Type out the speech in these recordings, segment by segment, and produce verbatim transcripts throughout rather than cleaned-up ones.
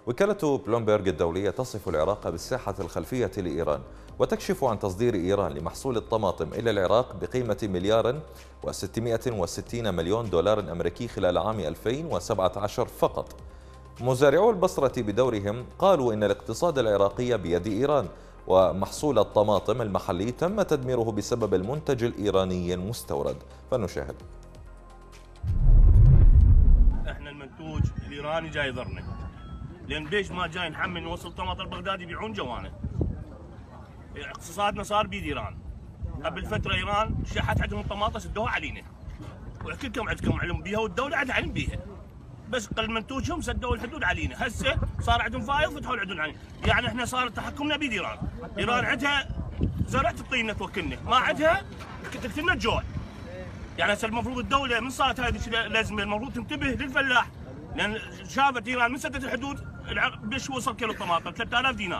وكالة بلومبرغ الدولية تصف العراق بالساحة الخلفية لإيران، وتكشف عن تصدير إيران لمحصول الطماطم إلى العراق بقيمة مليار وستمائة وستين مليون دولار أمريكي خلال عام ألفين وسبعة عشر فقط. مزارعو البصرة بدورهم قالوا إن الاقتصاد العراقي بيد إيران، ومحصول الطماطم المحلي تم تدميره بسبب المنتج الإيراني المستورد. فنشاهد. احنا المنتوج الإيراني جاي يضرنا، لأن ليش ما جاي نحمل نوصل طماطم البغدادي يبيعون جوانه. اقتصادنا صار بيد إيران. قبل فترة إيران شحت عندهم الطماطم سدوها علينا، وكلكم عندكم علم بيها والدولة عندها علم بيها، بس قل منتوجهم سدوا الحدود علينا. هسه صار عندهم فايض فتحوا الحدود علينا، يعني احنا صار تحكمنا بيد إيران. إيران عندها زرع تعطينا توكلنا، ما عندها تقتلنا الجوع. يعني هسه المفروض الدولة من صارت هذه الأزمة المفروض تنتبه للفلاح، لأن شافت إيران من سدت الحدود بش وصل كيلو الطماطم ثلاثة آلاف دينار.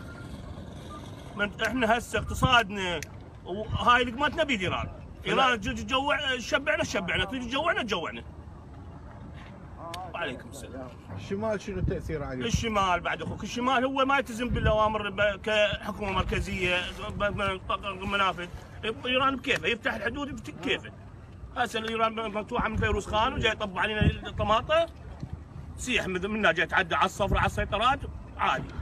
احنا هسه اقتصادنا وهاي لقمتنا بيد إيران. إيران تجي تجوع تشبعنا تشبعنا، تجي تجوعنا تجوعنا. وعليكم السلام. الشمال شنو التأثير عليه؟ الشمال بعد اخوك، الشمال هو ما يلتزم بالاوامر كحكومه مركزيه منافذ. ايران بكيفه يفتح الحدود بكيفه. هسه ايران مفتوحه من فيروز خان وجاي يطبع علينا الطماطم، سيح منا جاي يتعدى على الصفر على السيطرات عادي.